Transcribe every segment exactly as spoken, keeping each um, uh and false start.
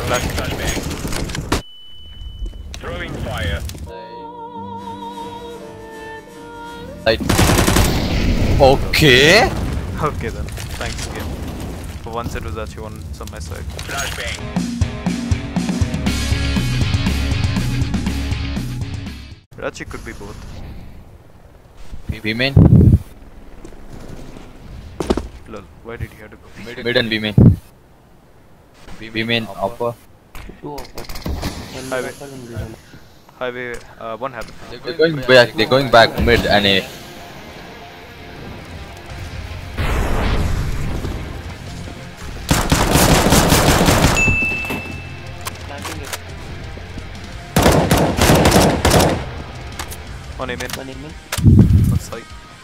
Flash. Throwing fire. Right. Okay. Okay then. Thanks game. For once it was actually on some my side. Flashbang. It actually could be both. B main. Lol. Why did he have to go? Mid, Mid and B main. B main upper. Two upper. Highway. Highway. Uh, one happened. They're going back. They're going back mid and A. One aim in. One aim in. One side.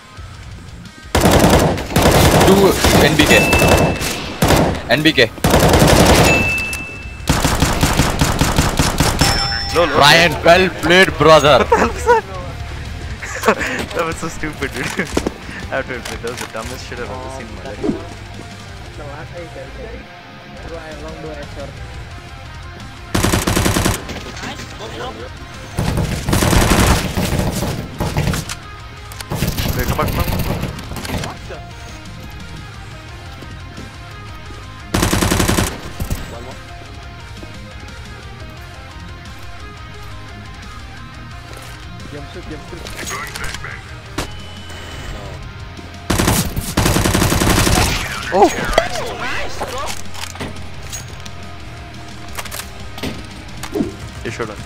Two N B K. N B K. Lol, okay. Ryan, well played, brother. That was so stupid, dude. I have to admit, that was the dumbest shit I've ever seen in my life. Wait, come back, come back, come back. One more. Jump shoot, jump shoot. Oh. You should have.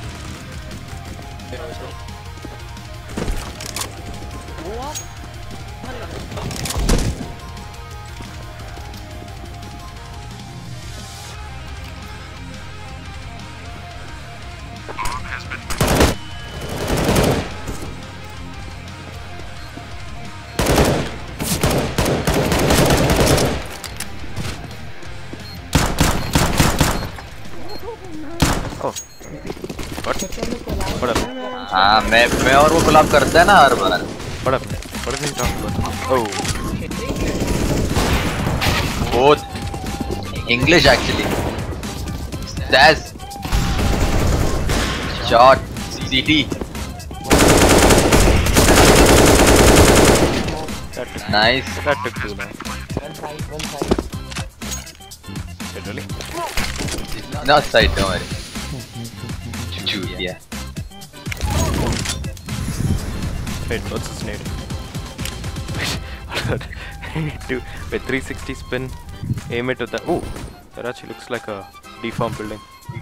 Oh. What? What up? हाँ मैं मैं और वो गुलाब करते हैं ना हर बार. What up? What are you talking about? Oh. Both English actually. That's shot C T. That took, Nice. that took too long. One side, one side. Wait, really? Not side, don't worry. Shoot, yeah. Wait, what's his name? Wait, do wait, three sixty spin, aim it at the. Oh, that actually looks like a deformed building.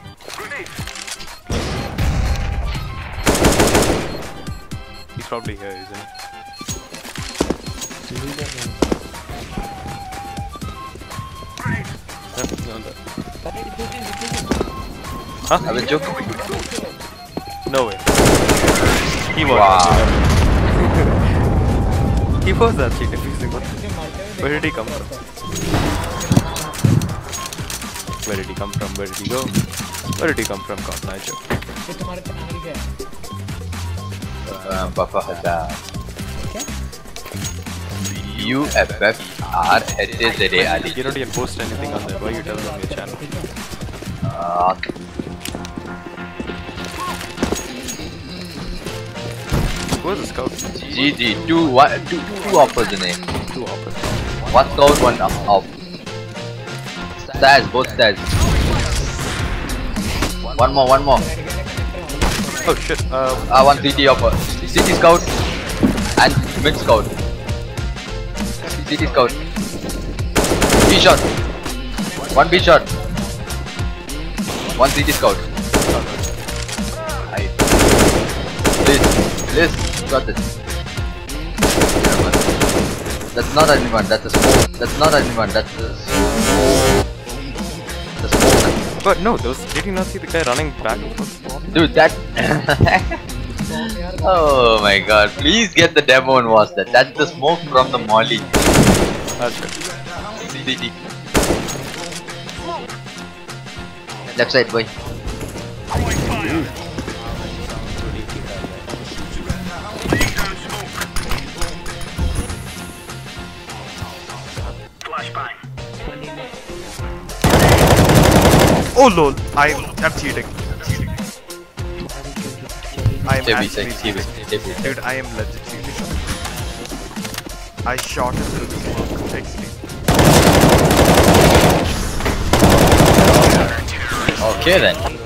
He's probably here, isn't he? No, no, that. Huh? Have a joke. No way. He was. Wow. He was actually defusing. Where did he come from? Where did he come from? Where did he go? Where did he come from? God, no joke. Uh, Bufferhazard. U F F R H A Z A R D. You don't even post anything on that. Why you tell them on your channel? Uh, Who is the scout? G G. Two, one, two, two offers in name. Two opposite. One scout, one up. up. Stairs, both stairs. One more, one more. Oh shit. Uh, Uh, one C T offer. C T scout and mid scout. C T scout. B shot. One B shot. One C T scout. Nice. Please, please, got it. That's not anyone. That's a smoke. That's not anyone. That's a smoke. The smoke. but no, those. Did you not see the guy running back? Dude, that. Oh my god! Please get the demo and watch that. That's the smoke from the molly. That's good. C D. Left side, boy. Oh lol, I'm, I'm cheating. I'm J B actually six, J B, J B. Dude, I am legit cheating. I shot him through the smoke. Actually. Okay then.